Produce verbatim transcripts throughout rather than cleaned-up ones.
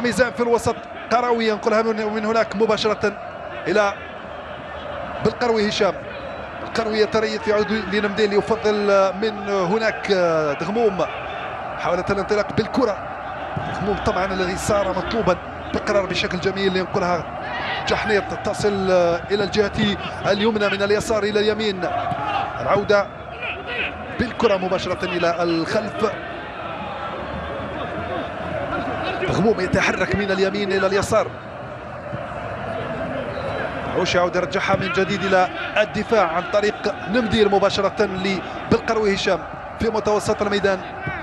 ميزان في الوسط، قروي ينقلها من هناك مباشرة إلى بالقروي هشام. القروي يتريث يعود لنمديل، يفضل من هناك دغموم، حاولت الانطلاق بالكرة. دغموم طبعا الذي صار مطلوبا بقرار بشكل جميل، ينقلها جحنيط تصل إلى الجهة اليمنى من اليسار إلى اليمين. العودة بالكرة مباشرة إلى الخلف. دغموم يتحرك من اليمين إلى اليسار. عوش يعود يرجعها من جديد إلى الدفاع عن طريق نمديل مباشرة بالقروي هشام في متوسط الميدان.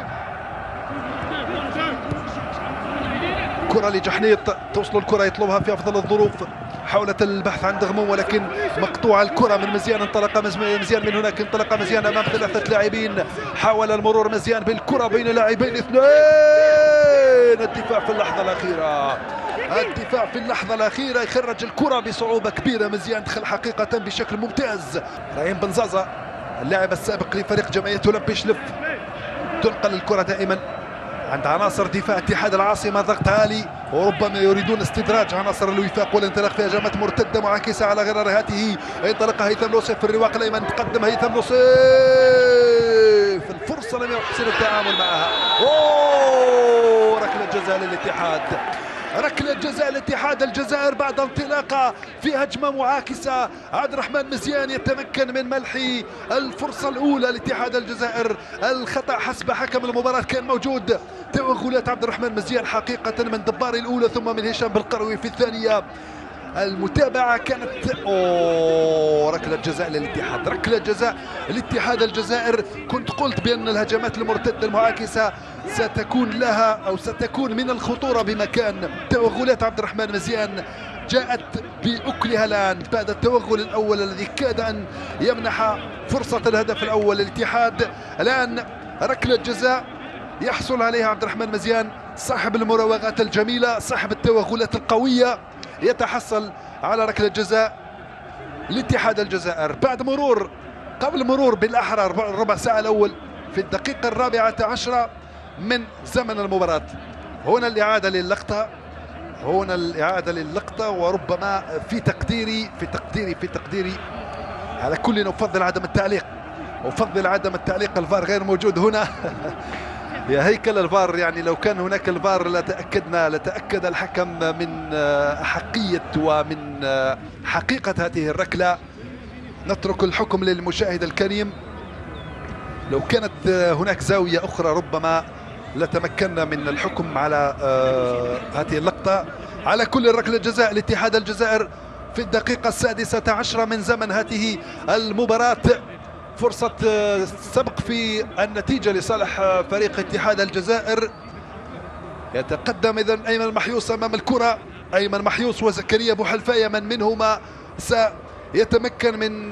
كرة لجحنيط، توصل الكرة يطلبها في أفضل الظروف، حاولت البحث عن دغموم ولكن مقطوعة الكرة من مزيان. انطلق مزيان من هناك، انطلق مزيان أمام ثلاثة لاعبين، حاول المرور مزيان بالكرة بين لاعبين اثنين. الدفاع في اللحظة الأخيرة، الدفاع في اللحظة الأخيرة يخرج الكرة بصعوبة كبيرة. مزيان دخل حقيقة بشكل ممتاز. رهيم بن زازا اللاعب السابق لفريق جمعية أولمبي شلف، تنقل الكرة دائما عند عناصر دفاع اتحاد العاصمة، ضغط عالي وربما يريدون استدراج عناصر الوفاق والانطلاق في هجمات مرتدة معاكسة على غرارهاته. انطلق هيثم لوصيف في الرواق الأيمن، تقدم هيثم لوصيف، الفرصة لم يحسن التعامل معها. أوه، ركلة جزاء للاتحاد، ركلة جزاء الاتحاد الجزائر بعد انطلاقة في هجمة معاكسة. عبد الرحمن مزيان يتمكن من ملح الفرصة الأولى لاتحاد الجزائر. الخطأ حسب حكم المباراة كان موجود. توغلات عبد الرحمن مزيان حقيقة من دباري الأولى ثم من هشام بالقروي في الثانية. المتابعة كانت أوه، ركلة جزاء للاتحاد، ركلة جزاء لاتحاد الجزائر. كنت قلت بأن الهجمات المرتدة المعاكسة ستكون لها أو ستكون من الخطورة بمكان. توغلات عبد الرحمن مزيان جاءت بأكلها الآن بعد التوغل الأول الذي كاد أن يمنح فرصة الهدف الأول للاتحاد. الآن ركلة جزاء يحصل عليها عبد الرحمن مزيان، صاحب المراوغات الجميلة، صاحب التوغلات القوية، يتحصل على ركلة جزاء لاتحاد الجزائر بعد مرور قبل مرور بالأحرى الربع ساعة الأول في الدقيقة الرابعة عشرة من زمن المباراة. هنا الإعادة للقطة، هنا الإعادة للقطة، وربما في تقديري في تقديري في تقديري على كل أفضل عدم التعليق، أفضل عدم التعليق. الفار غير موجود هنا. يا هيكل الفار، يعني لو كان هناك الفار لتأكدنا لتأكد الحكم من أحقية ومن حقيقة هذه الركلة. نترك الحكم للمشاهد الكريم. لو كانت هناك زاوية أخرى ربما لتمكنا من الحكم على هذه اللقطة. على كل ركلة جزاء لاتحاد الجزائر في الدقيقة السادسة عشرة من زمن هذه المباراة. فرصة سبق في النتيجة لصالح فريق اتحاد الجزائر. يتقدم إذن أيمن محيوس أمام الكرة، أيمن محيوس وزكريا بوحلفاية من منهما سيتمكن من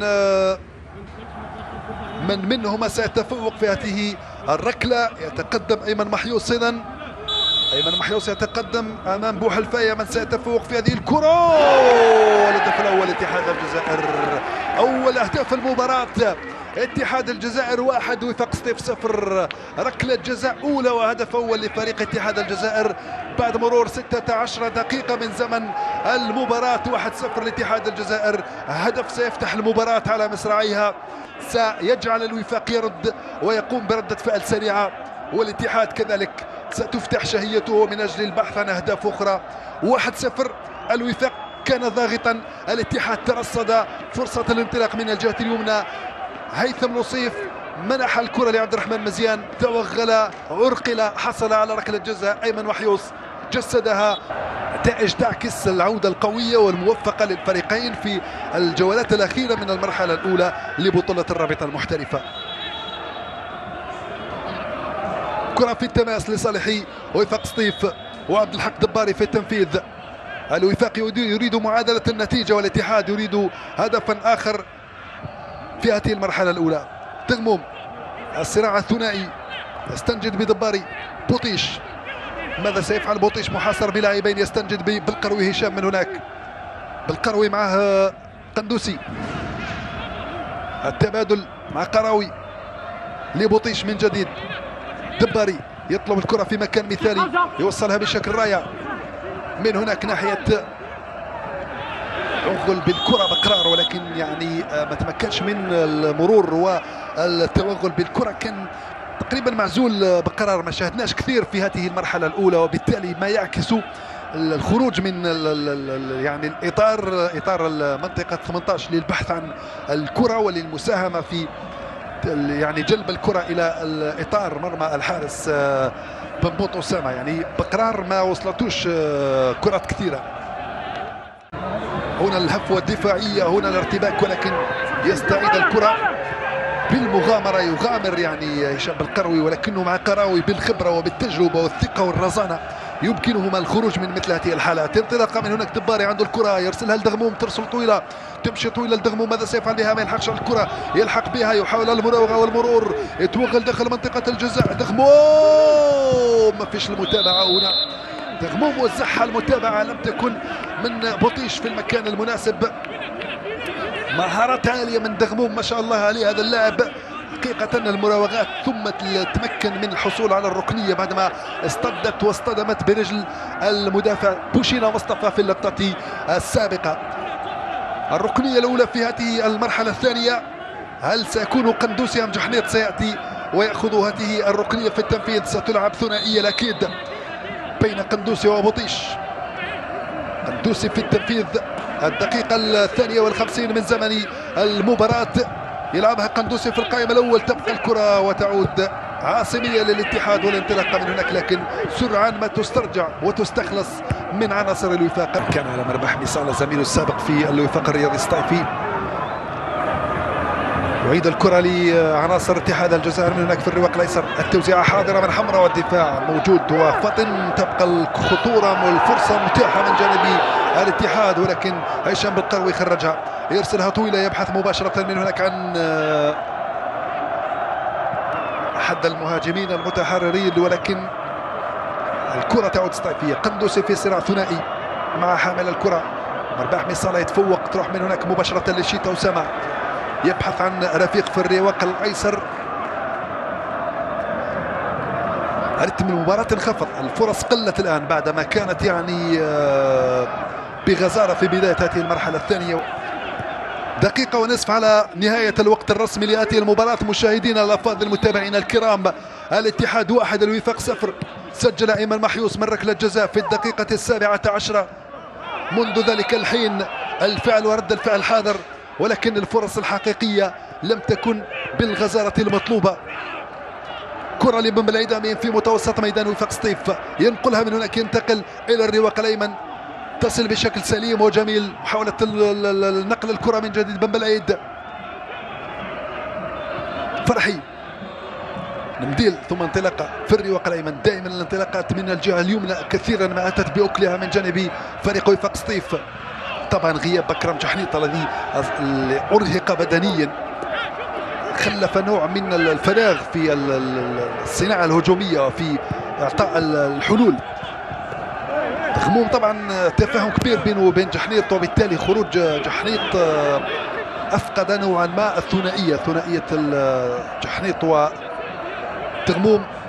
من منهما سيتفوق في هذه الركلة. يتقدم أيمن محيوس، إذن أيمن محيوس يتقدم أمام بوحلفاية من سيتفوق في هذه الكرة. الهدف الأول اتحاد الجزائر، أول أهداف المباراة اتحاد الجزائر واحد وفاق سطيف صفر. ركلة جزاء أولى وهدف أول لفريق اتحاد الجزائر بعد مرور ستة عشر دقيقة من زمن المباراة. واحد صفر لاتحاد الجزائر، هدف سيفتح المباراة على مصراعيها، سيجعل الوفاق يرد ويقوم بردة فعل سريعة، والاتحاد كذلك ستفتح شهيته من أجل البحث عن أهداف أخرى. واحد صفر، الوفاق كان ضاغطا، الاتحاد ترصد فرصة الانطلاق من الجهة اليمنى. هيثم لوصيف منح الكرة لعبد الرحمن مزيان، توغل، عرقل، حصل على ركلة جزاء. أيمن محيوس جسدها. نتائج تعكس العودة القوية والموفقة للفريقين في الجولات الأخيرة من المرحلة الأولى لبطولة الرابطة المحترفة. كرة في التماس لصالح وفاق سطيف وعبد الحق دباري في التنفيذ. الوفاق يريد معادلة النتيجة والاتحاد يريد هدفا آخر في هذه المرحلة الأولى. دغموم، الصراع الثنائي، يستنجد بدباري. بوطيش، ماذا سيفعل بوطيش؟ محاصر بلاعبين، يستنجد بالقروي هشام من هناك، بالقروي معه قندوسي. التبادل مع قراوي لبوطيش من جديد. دباري يطلب الكرة في مكان مثالي، يوصلها بشكل رائع. من هناك ناحية توغل بالكرة بقرار، ولكن يعني ما تمكنش من المرور والتوغل بالكرة، كان تقريبا معزول بقرار. ما شاهدناش كثير في هذه المرحلة الأولى، وبالتالي ما يعكس الخروج من ال ال يعني الاطار اطار منطقه ثمانية عشر للبحث عن الكره وللمساهمه في يعني جلب الكره الى اطار مرمى الحارس بنبوط اسامه. يعني بقرار ما وصلتوش كرات كثيره. هنا الهفوه الدفاعيه، هنا الارتباك، ولكن يستعيد الكره بالمغامره. يغامر يعني هشام بالقروي، ولكنه مع قراوي بالخبره وبالتجربه والثقه والرزانه يمكنهما الخروج من مثل هذه الحالات. انطلاقه من هناك دباري عنده الكره، يرسلها لدغموم، ترسل طويله، تمشي طويله لدغموم. ماذا سيفعل بها؟ ما يلحقش الكره، يلحق بها، يحاول المراوغه والمرور، يتوغل داخل منطقه الجزاء. دغموم ما فيش المتابعه هنا، دغموم وزعها، المتابعه لم تكن من بوطيش في المكان المناسب. مهارة عالية من دغموم ما شاء الله عليه هذا اللاعب حقيقة. المراوغات ثم تمكن من الحصول على الركنية بعدما اصطدت واصطدمت برجل المدافع بوشينا مصطفى في اللقطة السابقة. الركنية الأولى في هذه المرحلة الثانية، هل سيكون قندوسي أم جحنيط سيأتي ويأخذ هذه الركنية في التنفيذ؟ ستلعب ثنائية الأكيد بين قندوسي وبوطيش. قندوسي في التنفيذ، الدقيقة الثانية والخمسين من زمن المباراة، يلعبها قندوسي في القائم الأول. تبقى الكرة وتعود عاصمية للاتحاد والانطلاقة من هناك، لكن سرعان ما تسترجع وتستخلص من عناصر الوفاق. كان على مربح مصالة زميله السابق في الوفاق الرياضي الصيفي. يعيد الكرة لعناصر اتحاد الجزائر من هناك في الرواق الايسر. التوزيعة حاضرة من حمراء والدفاع موجود وفطن. تبقى الخطورة والفرصة متاحة من جانب الاتحاد، ولكن هشام بالقروي خرجها، يرسلها طويلة، يبحث مباشرة من هناك عن أحد المهاجمين المتحررين، ولكن الكرة تعود صيفية. قندوسي في صراع ثنائي مع حامل الكرة. مرباح مصالة يتفوق، تروح من هناك مباشرة للشيتا أسامة، يبحث عن رفيق في الرواق الايسر. رتم المباراة انخفض، الفرص قلت الان بعدما كانت يعني بغزارة في بداية هذه المرحلة الثانية. دقيقة ونصف على نهاية الوقت الرسمي لهذه المباراة. مشاهدينا الافاضل المتابعين الكرام، الاتحاد واحد الوفاق صفر. سجل ايمن محيوس من ركلة جزاء في الدقيقة السابعة عشرة. منذ ذلك الحين الفعل ورد الفعل حاضر، ولكن الفرص الحقيقية لم تكن بالغزارة المطلوبة. كرة لبن بالعيد أمين في متوسط ميدان وفاق سطيف، ينقلها من هناك، ينتقل إلى الرواق الأيمن، تصل بشكل سليم وجميل. محاولة نقل الكرة من جديد بن بالعيد، فرحي نمديل، ثم انطلاقة في الرواق الأيمن. دائما الانطلاقات من الجهة اليمنى كثيرا ما أتت بأكلها من جانب فريق وفاق سطيف. طبعا غياب بكرم جحنيط الذي أرهق بدنيا خلف نوع من الفراغ في الصناعة الهجومية وفي إعطاء الحلول. دغموم طبعا تفاهم كبير بينه وبين جحنيط، وبالتالي خروج جحنيط أفقد نوعا ما الثنائية ثنائية جحنيط ودغموم.